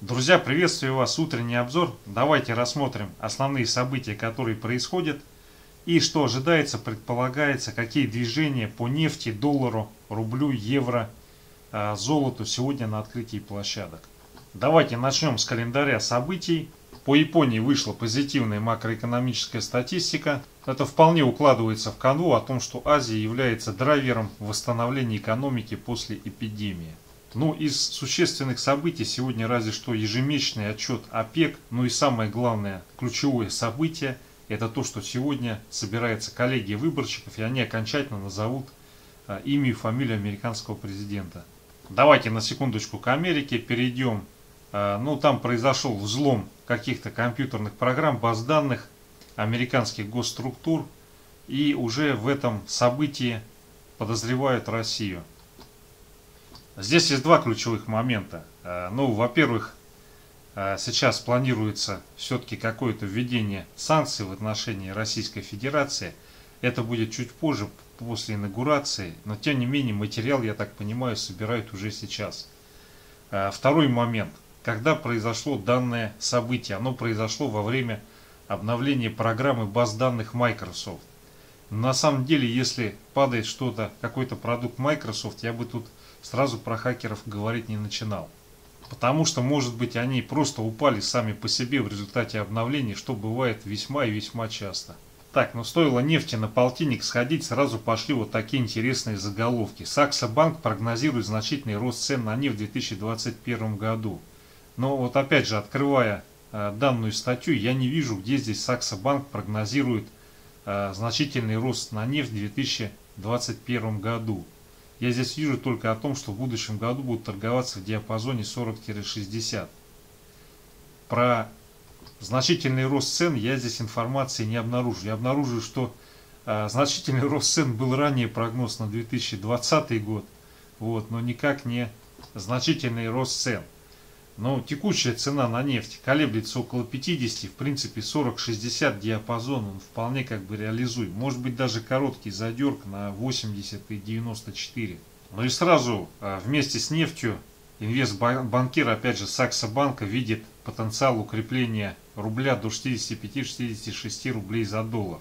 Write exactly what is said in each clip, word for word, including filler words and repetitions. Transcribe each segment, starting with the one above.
Друзья, приветствую вас, утренний обзор. Давайте рассмотрим основные события, которые происходят и что ожидается, предполагается, какие движения по нефти, доллару, рублю, евро, золоту сегодня на открытии площадок. Давайте начнем с календаря событий. По Японии вышла позитивная макроэкономическая статистика. Это вполне укладывается в канву о том, что Азия является драйвером восстановления экономики после эпидемии. Ну, из существенных событий сегодня разве что ежемесячный отчет ОПЕК. Ну и самое главное, ключевое событие, это то, что сегодня собирается коллегия выборщиков, и они окончательно назовут а, имя и фамилию американского президента. Давайте на секундочку к Америке перейдем. А, ну, там произошел взлом каких-то компьютерных программ, баз данных американских госструктур, и уже в этом событии подозревают Россию. Здесь есть два ключевых момента. Ну, во-первых, сейчас планируется все-таки какое-то введение санкций в отношении Российской Федерации. Это будет чуть позже, после инаугурации, но тем не менее материал, я так понимаю, собирают уже сейчас. Второй момент. Когда произошло данное событие? Оно произошло во время обновления программы баз данных Microsoft. На самом деле, если падает что-то, какой-то продукт Microsoft, я бы тут сразу про хакеров говорить не начинал. Потому что, может быть, они просто упали сами по себе в результате обновлений, что бывает весьма и весьма часто. Так, ну стоило нефти на полтинник сходить, сразу пошли вот такие интересные заголовки. Саксо Банк прогнозирует значительный рост цен на нефть в две тысячи двадцать первом году. Но вот опять же, открывая э, данную статью, я не вижу, где здесь Саксо Банк прогнозирует э, значительный рост на нефть в две тысячи двадцать первом году. Я здесь вижу только о том, что в будущем году будут торговаться в диапазоне сорок — шестьдесят. Про значительный рост цен я здесь информации не обнаружу. Я обнаружу, что э, значительный рост цен был ранее прогноз на две тысячи двадцатый год, вот, но никак не значительный рост цен. Но текущая цена на нефть колеблется около пятидесяти, в принципе сорок — шестьдесят диапазон, он вполне как бы реализуем. Может быть даже короткий задерг на восемьдесят и девяносто четыре. Ну и сразу вместе с нефтью инвестбанкир, опять же Саксо Банка, видит потенциал укрепления рубля до шестидесяти пяти — шестидесяти шести рублей за доллар.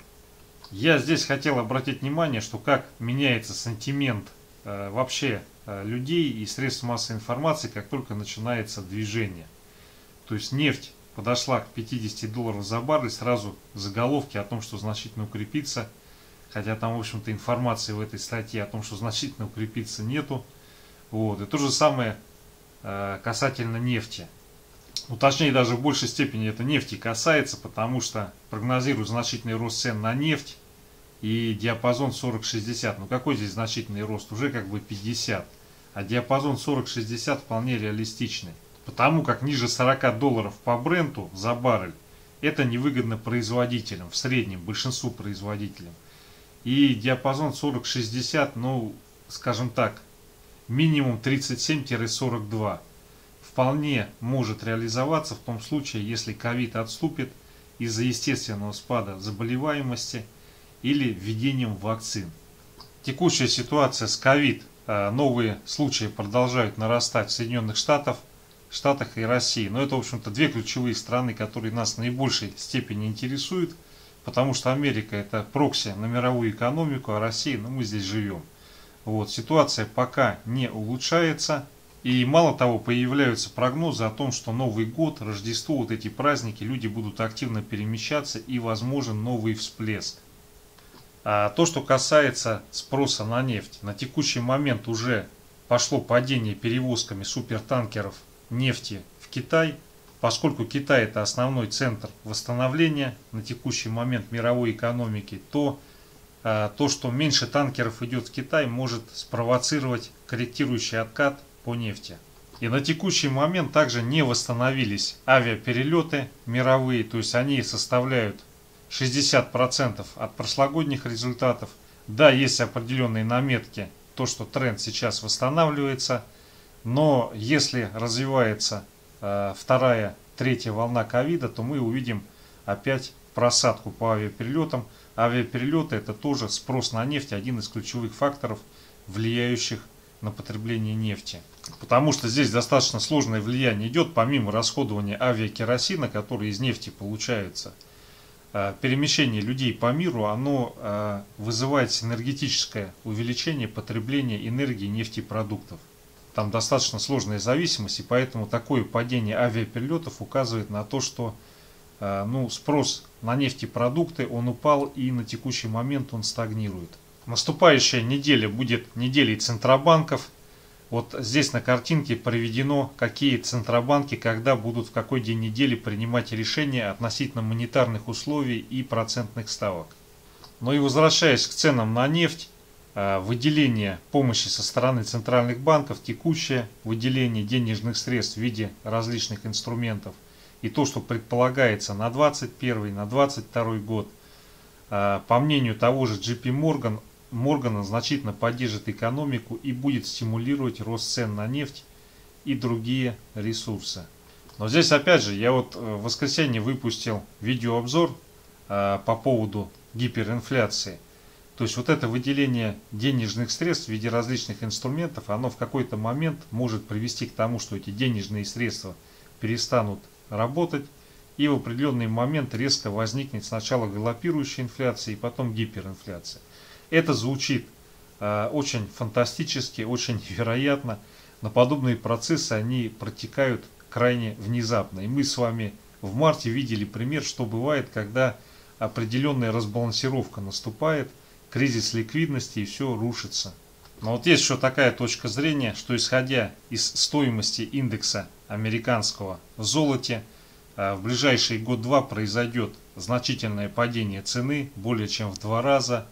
Я здесь хотел обратить внимание, что как меняется сантимент э, вообще людей и средств массовой информации, как только начинается движение. То есть нефть подошла к пятидесяти долларам за баррель, сразу заголовки о том, что значительно укрепится, хотя там, в общем-то, информации в этой статье о том, что значительно укрепиться, нету. Вот. И то же самое э, касательно нефти. Ну, точнее, даже в большей степени это нефти касается, потому что прогнозируют значительный рост цен на нефть и диапазон сорок — шестьдесят. Ну какой здесь значительный рост? Уже как бы пятьдесят. А диапазон сорок — шестьдесят вполне реалистичный. Потому как ниже сорока долларов по бренту за баррель это невыгодно производителям, в среднем большинству производителям. И диапазон сорок — шестьдесят, ну скажем так, минимум тридцать семь — сорок два. Вполне может реализоваться в том случае, если ковид отступит из-за естественного спада заболеваемости или введением вакцин. Текущая ситуация с ковид, новые случаи продолжают нарастать в Соединенных Штатах, Штатах и России. Но это, в общем-то, две ключевые страны, которые нас в наибольшей степени интересуют, потому что Америка — это прокси на мировую экономику, а Россия, ну мы здесь живем. Вот, ситуация пока не улучшается. И мало того, появляются прогнозы о том, что Новый год, Рождество, вот эти праздники, люди будут активно перемещаться и возможен новый всплеск. А то, что касается спроса на нефть, на текущий момент уже пошло падение перевозками супертанкеров нефти в Китай. Поскольку Китай — это основной центр восстановления на текущий момент мировой экономики, то а, то, что меньше танкеров идет в Китай, может спровоцировать корректирующий откат по нефти. И на текущий момент также не восстановились авиаперелеты мировые, то есть они составляют шестьдесят процентов от прошлогодних результатов. Да, есть определенные наметки, то, что тренд сейчас восстанавливается, но если развивается э, вторая, третья волна ковида, то мы увидим опять просадку по авиаперелетам. Авиаперелеты — это тоже спрос на нефть, один из ключевых факторов, влияющих на потребление нефти. Потому что здесь достаточно сложное влияние идет, помимо расходования авиакеросина, который из нефти получается. Перемещение людей по миру, оно вызывает синергетическое увеличение потребления энергии нефтепродуктов. Там достаточно сложная зависимость, и поэтому такое падение авиаперелетов указывает на то, что ну, спрос на нефтепродукты он упал, и на текущий момент он стагнирует. Наступающая неделя будет неделей центробанков. Вот здесь на картинке приведено, какие центробанки, когда будут, в какой день недели принимать решения относительно монетарных условий и процентных ставок. Ну и возвращаясь к ценам на нефть, выделение помощи со стороны центральных банков, текущее выделение денежных средств в виде различных инструментов и то, что предполагается на двадцать первый, на двадцать второй год, по мнению того же джей пи Morgan, Моргана значительно поддержит экономику и будет стимулировать рост цен на нефть и другие ресурсы. Но здесь опять же, я вот в воскресенье выпустил видеообзор э, по поводу гиперинфляции. То есть вот это выделение денежных средств в виде различных инструментов, оно в какой-то момент может привести к тому, что эти денежные средства перестанут работать, и в определенный момент резко возникнет сначала галопирующая инфляция и потом гиперинфляция. Это звучит э, очень фантастически, очень невероятно, но подобные процессы, они протекают крайне внезапно. И мы с вами в марте видели пример, что бывает, когда определенная разбалансировка наступает, кризис ликвидности, и все рушится. Но вот есть еще такая точка зрения, что исходя из стоимости индекса американского в золоте, э, в ближайший год-два произойдет значительное падение цены, более чем в два раза.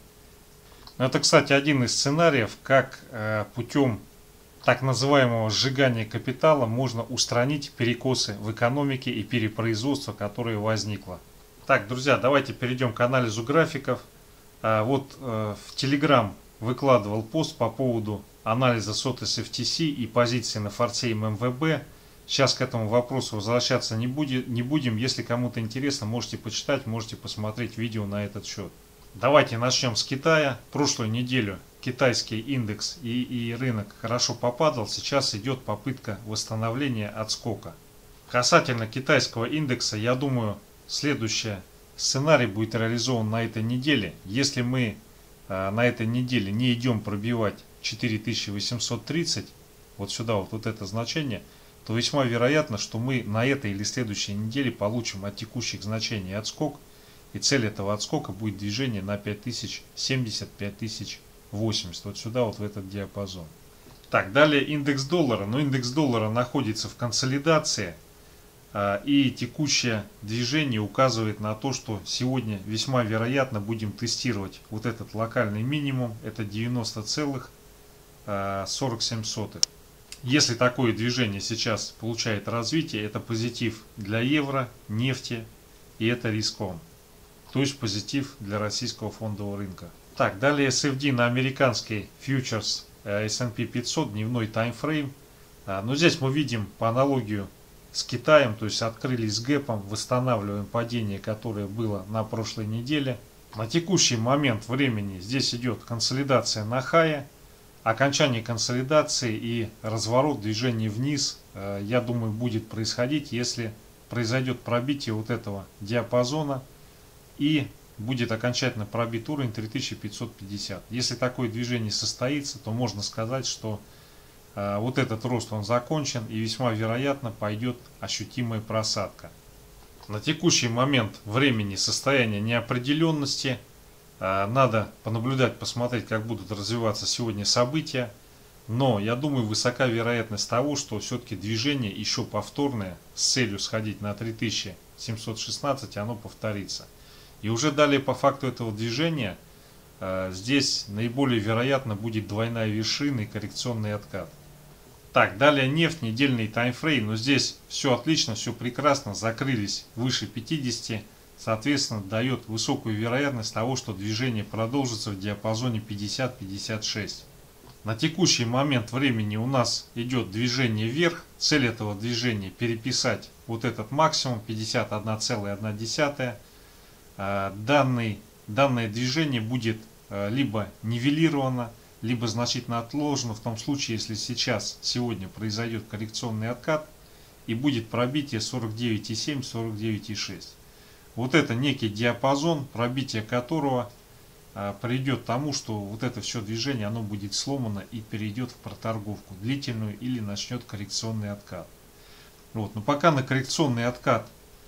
Это, кстати, один из сценариев, как э, путем так называемого сжигания капитала можно устранить перекосы в экономике и перепроизводство, которое возникло. Так, друзья, давайте перейдем к анализу графиков. А, вот э, в Telegram выкладывал пост по поводу анализа сот эс эф ти си и позиции на форсе эм эм вэ бэ. Сейчас к этому вопросу возвращаться не, будет, не будем. Если кому-то интересно, можете почитать, можете посмотреть видео на этот счет. Давайте начнем с Китая. Прошлую неделю китайский индекс и, и рынок хорошо попадал. Сейчас идет попытка восстановления отскока. Касательно китайского индекса, я думаю, следующий сценарий будет реализован на этой неделе. Если мы э, на этой неделе не идем пробивать четыре тысячи восемьсот тридцать, вот сюда вот, вот это значение, то весьма вероятно, что мы на этой или следующей неделе получим от текущих значений отскок. И цель этого отскока будет движение на пять тысяч семьдесят — пять тысяч восемьдесят. Вот сюда, вот в этот диапазон. Так, далее индекс доллара. Но индекс доллара находится в консолидации. И текущее движение указывает на то, что сегодня весьма вероятно будем тестировать вот этот локальный минимум. Это девяносто целых сорок семь сотых. Если такое движение сейчас получает развитие, это позитив для евро, нефти, и это риском. То есть позитив для российского фондового рынка. Так, далее эс эф ди на американский фьючерс эс энд пи пятьсот, дневной таймфрейм. Но здесь мы видим по аналогию с Китаем, то есть открылись с гэпом, восстанавливаем падение, которое было на прошлой неделе. На текущий момент времени здесь идет консолидация на хае. Окончание консолидации и разворот, движение вниз, я думаю, будет происходить, если произойдет пробитие вот этого диапазона и будет окончательно пробит уровень три тысячи пятьсот пятьдесят. Если такое движение состоится, то можно сказать, что э, вот этот рост он закончен, и весьма вероятно пойдет ощутимая просадка. На текущий момент времени состояние неопределенности. Э, надо понаблюдать, посмотреть, как будут развиваться сегодня события. Но я думаю, высока вероятность того, что все-таки движение еще повторное с целью сходить на три тысячи семьсот шестнадцать, оно повторится. И уже далее по факту этого движения э, здесь наиболее вероятно будет двойная вершина и коррекционный откат. Так, далее нефть, недельный таймфрейм. Но здесь все отлично, все прекрасно. Закрылись выше пятидесяти. Соответственно, дает высокую вероятность того, что движение продолжится в диапазоне пятьдесят — пятьдесят шесть. На текущий момент времени у нас идет движение вверх. Цель этого движения переписать вот этот максимум пятьдесят один целых одна десятая. Данный, данное движение будет либо нивелировано, либо значительно отложено в том случае, если сейчас, сегодня произойдет коррекционный откат и будет пробитие сорок девять и семь, сорок девять и шесть. Вот это некий диапазон, пробитие которого а, приведет к тому, что вот это все движение, оно будет сломано и перейдет в проторговку длительную или начнет коррекционный откат. Вот. Но пока на коррекционный откат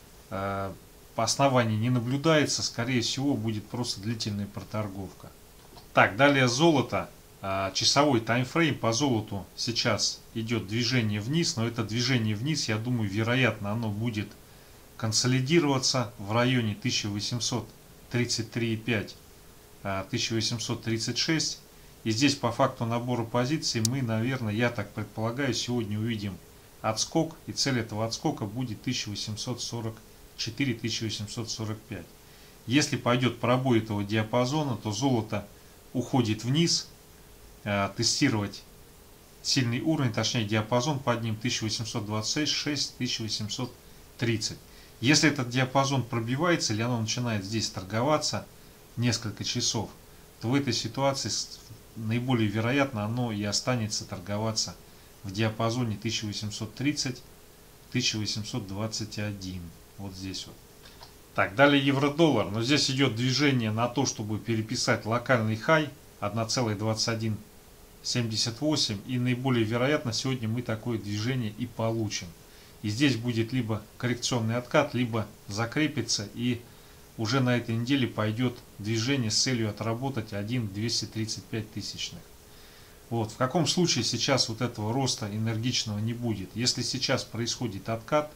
а, по основанию не наблюдается, скорее всего будет просто длительная проторговка. Так, далее золото. Часовой таймфрейм по золоту сейчас идет движение вниз, но это движение вниз, я думаю, вероятно, оно будет консолидироваться в районе тысяча восемьсот тридцать три и пять — тысяча восемьсот тридцать шесть. И здесь по факту набора позиций мы, наверное, я так предполагаю, сегодня увидим отскок, и цель этого отскока будет тысяча восемьсот сорок четыре — тысяча восемьсот сорок пять. Если пойдет пробой этого диапазона, то золото уходит вниз. Тестировать сильный уровень, точнее диапазон под ним тысяча восемьсот двадцать шесть — тысяча восемьсот тридцать. Если этот диапазон пробивается или оно начинает здесь торговаться несколько часов, то в этой ситуации наиболее вероятно оно и останется торговаться в диапазоне тысяча восемьсот тридцать — тысяча восемьсот двадцать один. Вот здесь вот. Так, далее евро-доллар. Но здесь идет движение на то, чтобы переписать локальный хай один целых двадцать один семьдесят восемь, и наиболее вероятно сегодня мы такое движение и получим. И здесь будет либо коррекционный откат, либо закрепится, и уже на этой неделе пойдет движение с целью отработать один двести тридцать пять тысячных. Вот. В каком случае сейчас вот этого роста энергичного не будет? Если сейчас происходит откат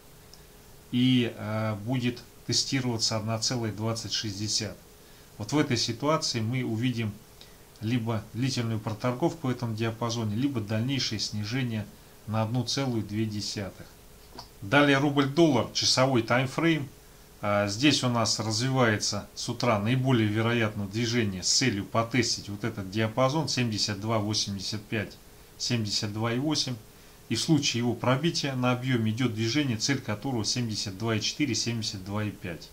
и э, будет тестироваться один целых двадцать шестьдесят, вот в этой ситуации мы увидим либо длительную проторговку в этом диапазоне, либо дальнейшее снижение на одну целую две десятых. Далее рубль-доллар, часовой таймфрейм. Здесь у нас развивается с утра наиболее вероятно движение с целью потестить вот этот диапазон семьдесят два восемьдесят пять — семьдесят два и восемь. И в случае его пробития на объеме идет движение, цель которого семьдесят два и четыре — семьдесят два и пять.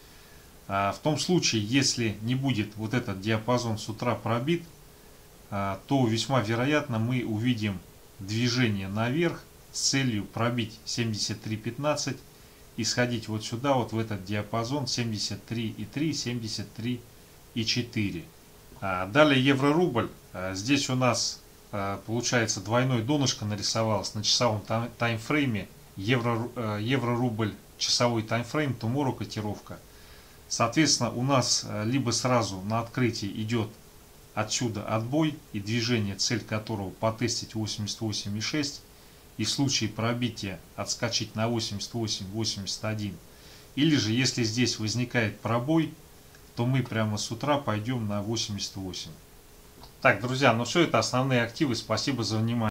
В том случае, если не будет вот этот диапазон с утра пробит, то весьма вероятно мы увидим движение наверх с целью пробить семьдесят три пятнадцать и сходить вот сюда, вот в этот диапазон семьдесят три и три — семьдесят три и четыре. Далее евро-рубль. Здесь у нас получается двойное донышко нарисовалось на часовом таймфрейме. Евро, евро-рубль, часовой таймфрейм, tomorrow котировка. Соответственно, у нас либо сразу на открытии идет отсюда отбой и движение, цель которого потестить восемьдесят восемь и шесть, и в случае пробития отскочить на восемьдесят восемь — восемьдесят один. Или же, если здесь возникает пробой, то мы прямо с утра пойдем на восемьдесят восемь. Так, друзья, ну все, это основные активы. Спасибо за внимание.